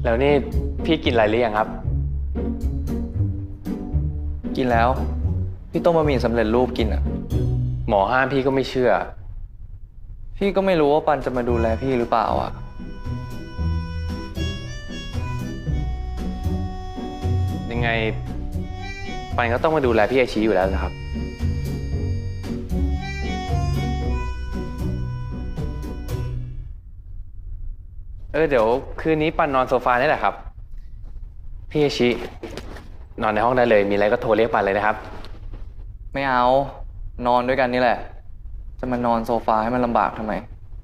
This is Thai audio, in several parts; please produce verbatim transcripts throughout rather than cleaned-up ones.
แล้วนี่พี่กินอะไรหรือยังครับกินแล้วพี่ต้มบะหมี่สำเร็จรูปกินอ่ะหมอห้ามพี่ก็ไม่เชื่อพี่ก็ไม่รู้ว่าปันจะมาดูแลพี่หรือเปล่าอ่ะยังไงปันก็ต้องมาดูแลพี่อาชีอยู่แล้วนะครับเออเดี๋ยวคืนนี้ปันนอนโซฟานี่แหละครับพี่อาชีนอนในห้องได้เลยมีอะไรก็โทรเรียกปันเลยนะครับไม่เอานอนด้วยกันนี่แหละจะมานอนโซฟาให้มันลำบากทำไม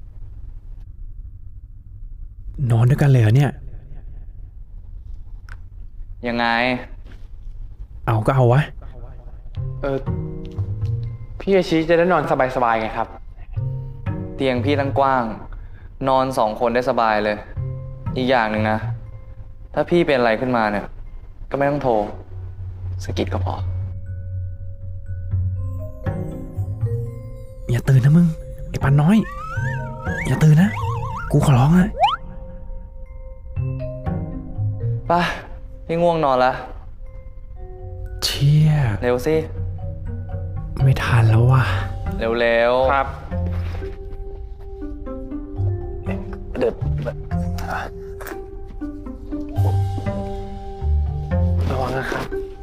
นอนด้วยกันเลยเหรอเนี่ยยังไงเอาก็เอาวะเออพี่อาชีจะได้นอนสบายๆไงครับเตียงพี่ตั้งกว้างนอนสองคนได้สบายเลยอีกอย่างหนึ่งนะถ้าพี่เป็นอะไรขึ้นมาเนี่ยก็ไม่ต้องโทรสะกิดก็พออย่าตื่นนะมึงไอ้ปันน้อยอย่าตื่นนะกูขอร้องนะป่ะพี่ง่วงนอนละเชี่ยเร็วสิไม่ทันแล้วว่ะเร็วๆครับเดี๋ยวระวังนะครับ